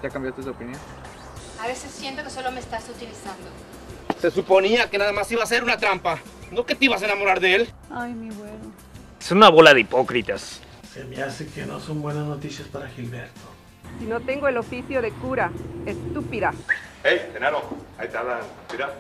¿Ya cambiaste de opinión? A veces siento que solo me estás utilizando. Se suponía que nada más iba a ser una trampa, no que te ibas a enamorar de él. Ay, mi güero. Es una bola de hipócritas. Se me hace que no son buenas noticias para Gilberto. Si no tengo el oficio de cura, estúpida. Hey, enano, ahí está la... Mira.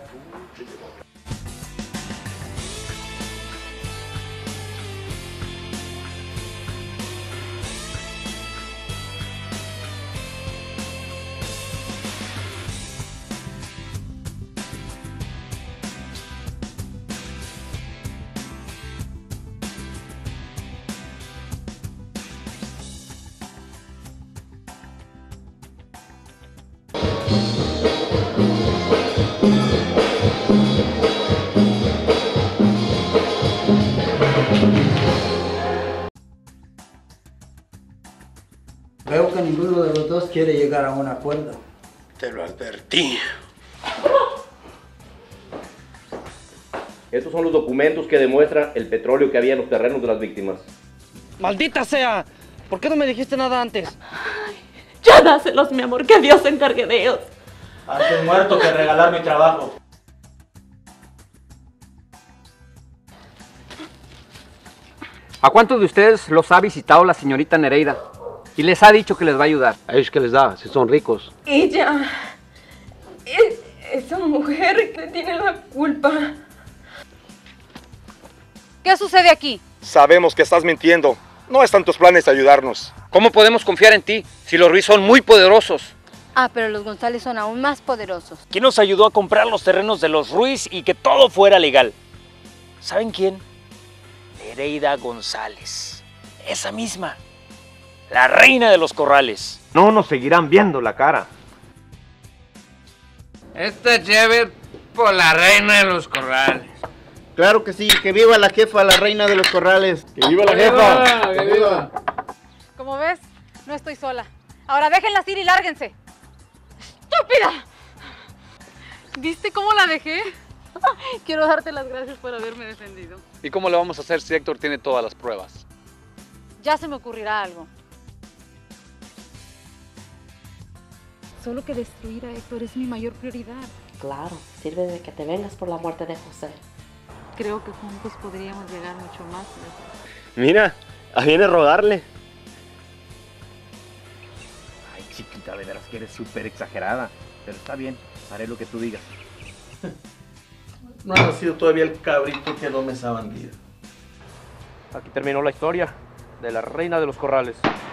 Veo que ninguno de los dos quiere llegar a un acuerdo. Te lo advertí. Estos son los documentos que demuestran el petróleo que había en los terrenos de las víctimas. ¡Maldita sea! ¿Por qué no me dijiste nada antes? Ay, ya dáselos, mi amor, que Dios se encargue de ellos. Hace muerto que regalar mi trabajo. ¿A cuántos de ustedes los ha visitado la señorita Nereida? Y les ha dicho que les va a ayudar. ¿A ellos qué les da, si son ricos? Ella... esa mujer que tiene la culpa. ¿Qué sucede aquí? Sabemos que estás mintiendo. No están tus planes ayudarnos. ¿Cómo podemos confiar en ti si los Ruiz son muy poderosos? Ah, pero los González son aún más poderosos. ¿Quién nos ayudó a comprar los terrenos de los Ruiz y que todo fuera legal? ¿Saben quién? Nereida González. Esa misma. La reina de los corrales. No nos seguirán viendo la cara. Esta es chévere por la reina de los corrales. Claro que sí, que viva la jefa, la reina de los corrales. ¡Que viva la jefa! ¡Que viva! Como ves, no estoy sola. Ahora déjenlas ir y lárguense. ¡Estúpida! ¿Viste cómo la dejé? Quiero darte las gracias por haberme defendido. ¿Y cómo le vamos a hacer si Héctor tiene todas las pruebas? Ya se me ocurrirá algo. Solo que destruir a Héctor es mi mayor prioridad. Claro, sirve de que te vengas por la muerte de José. Creo que juntos podríamos llegar mucho más lejos. Mira, viene a rogarle. Ay, chiquita, de veras que eres súper exagerada. Pero está bien, haré lo que tú digas. No ha nacido todavía el cabrito que dome esa bandida. Aquí terminó la historia de la reina de los corrales.